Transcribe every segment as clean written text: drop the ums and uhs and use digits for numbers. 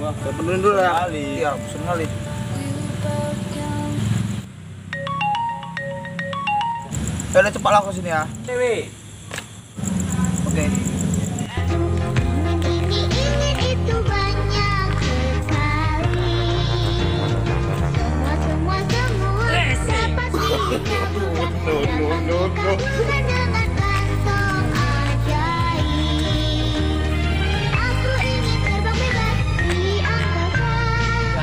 Saya benerin dulu ya. Iya, pesen kali. Ya udah cepat lah ke sini ya. Dewi. Oke. Itu banyak sekali. Semua dapat kita buat dengan kantong ajaib. Aku ingin terbang bebas di angkasa.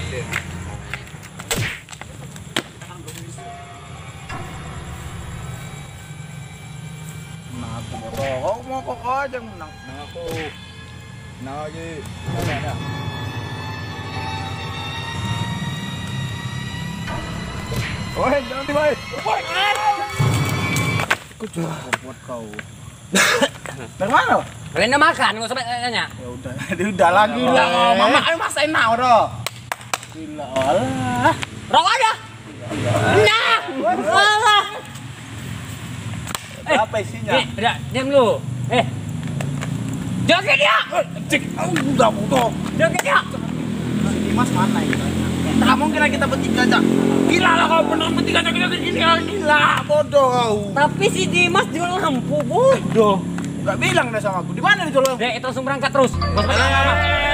Menang aku bro. Kau mau kok aja yang menang. Menang aku. Menang aja. Ada. Woi, jangan tiba. Woi. Aku juga buat kau. Dari mana? Kalian udah makan, nggak usah tanya. Ya udah, udah lagi lah. Mama ayo masain now, bro. Gila, alah. Rokok aja. Nah, alah. Apa isinya? Udah, diam lu. Joget dia. Cik, udah butuh. Joget dia. Si Dimas mana ini? Tak mungkin lah kita bertiga aja. Gila lah kau bener bertiga aja kita gila, bodoh kau. Tapi si Dimas jual lampu bodoh. Gak bilang deh sama aku. Di mana dia jual? Dek, itu langsung berangkat terus. Nggak usah tanya.